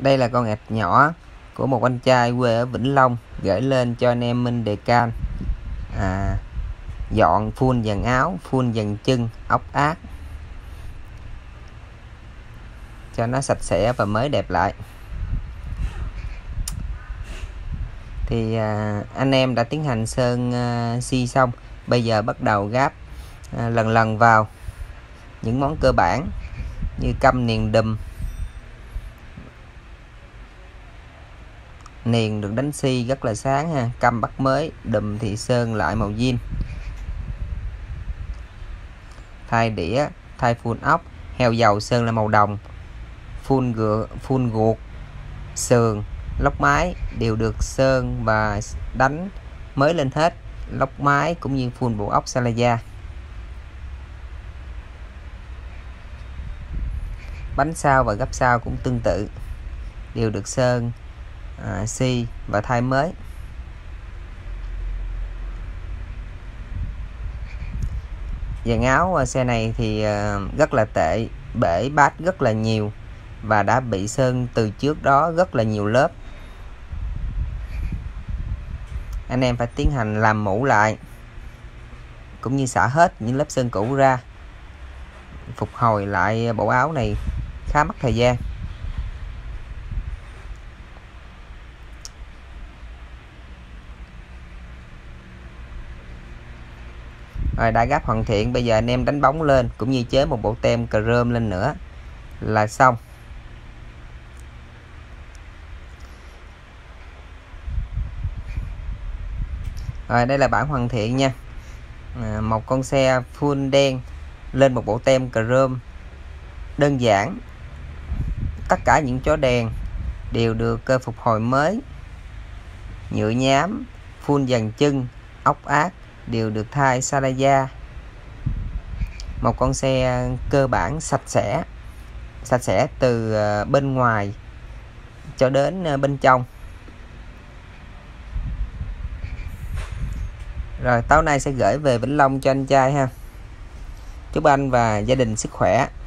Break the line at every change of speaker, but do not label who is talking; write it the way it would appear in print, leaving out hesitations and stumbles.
Đây là con ếch nhỏ của một anh trai quê ở Vĩnh Long gửi lên cho anh em Minh Đề Can. Dọn phun dàn áo, phun dàn chân, ốc ác cho nó sạch sẽ và mới đẹp lại. Thì anh em đã tiến hành sơn xi xong. Bây giờ bắt đầu gáp lần lần vào những món cơ bản như căm niền đùm. Niền được đánh xi rất là sáng ha, căm bắt mới, đùm thì sơn lại màu zin. Thay đĩa, thay phun ốc, heo dầu sơn là màu đồng. Phun guộc, sườn, lốc mái đều được sơn và đánh mới lên hết. Lốc mái cũng như phun bộ ốc Salaya. Bánh sau và gấp sau cũng tương tự, đều được sơn xi và thay mới. Dàn áo xe này thì rất là tệ, bể bát rất là nhiều và đã bị sơn từ trước đó rất là nhiều lớp. Anh em phải tiến hành làm mũ lại cũng như xả hết những lớp sơn cũ ra. Phục hồi lại bộ áo này khá mất thời gian. Rồi đã gáp hoàn thiện, bây giờ anh em đánh bóng lên cũng như chế một bộ tem chrome lên nữa là xong. Rồi đây là bản hoàn thiện nha. Một con xe full đen lên một bộ tem chrome đơn giản. Tất cả những chó đèn đều được phục hồi mới. Nhựa nhám, full dàn chân, ốc ác đều được thay Salaya. Một con xe cơ bản sạch sẽ từ bên ngoài cho đến bên trong. Rồi tối nay sẽ gửi về Vĩnh Long cho anh trai ha. Chúc anh và gia đình sức khỏe.